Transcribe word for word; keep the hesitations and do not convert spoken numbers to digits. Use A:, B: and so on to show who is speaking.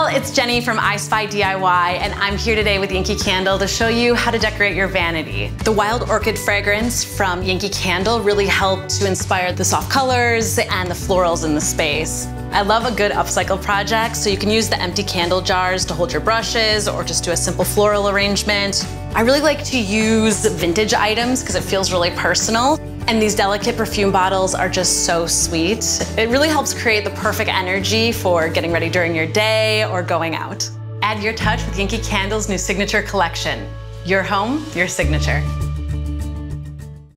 A: all, it's Jenny from I Spy D I Y, and I'm here today with Yankee Candle to show you how to decorate your vanity. The Wild Orchid fragrance from Yankee Candle really helped to inspire the soft colors and the florals in the space. I love a good upcycle project, so you can use the empty candle jars to hold your brushes or just do a simple floral arrangement. I really like to use vintage items because it feels really personal. And these delicate perfume bottles are just so sweet. It really helps create the perfect energy for getting ready during your day or going out. Add your touch with Yankee Candle's new signature collection. Your home, your signature.